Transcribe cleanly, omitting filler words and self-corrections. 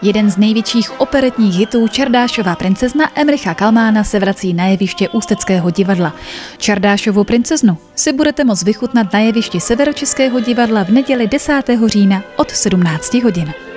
Jeden z největších operetních hitů Čardášova princezna Emricha Kalmána se vrací na jeviště Ústeckého divadla. Čardášovu princeznu si budete moct vychutnat na jevišti Severočeského divadla v neděli 10. října od 17 hodin.